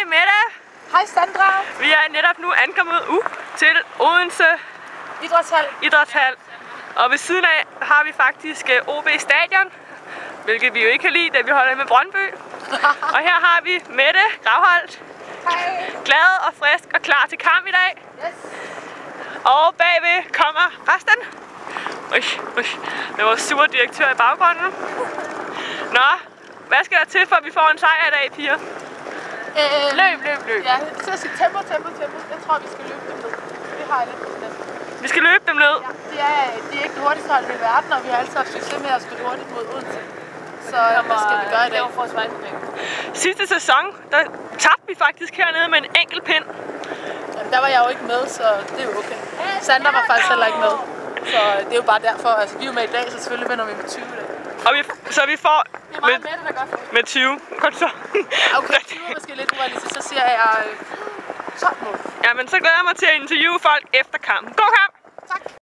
Mette. Hej Sandra. Vi er netop nu ankommet til Odense Idrætshal. Og ved siden af har vi faktisk OB Stadion, hvilket vi jo ikke kan lide, da vi holder med Brøndby. Og her har vi Mette Gravholt. Hej. Glad og frisk og klar til kamp i dag. Yes. Og bagved kommer resten. Med vores sure direktør i baggrunden. Nå, hvad skal der til, for at vi får en sejr i dag, piger? Løb. Ja, så skal tempo. Jeg tror, vi skal løbe dem ned. Det har jeg lidt bestemt. Vi skal løbe dem ned. Ja, de er ikke det hurtigste hold i verden, og vi har altid haft succes med at spille hurtigt mod Odense. Så hvad skal vi gøre i dag? Sidste sæson, der tabte vi faktisk hernede med en enkelt pind. Jamen, der var jeg jo ikke med, så det er jo okay. Sandra var faktisk heller ikke med. Så det er jo bare derfor, altså vi er jo med i dag, så selvfølgelig vinder vi med 20 i dag. Og så vi får det er meget Mette, der gør for med 20. Godt så. Okay, 20 er måske lidt urealistisk, så siger jeg 12 mål. Jamen, så glæder jeg mig til at interviewe folk efter kampen. God kamp! Tak!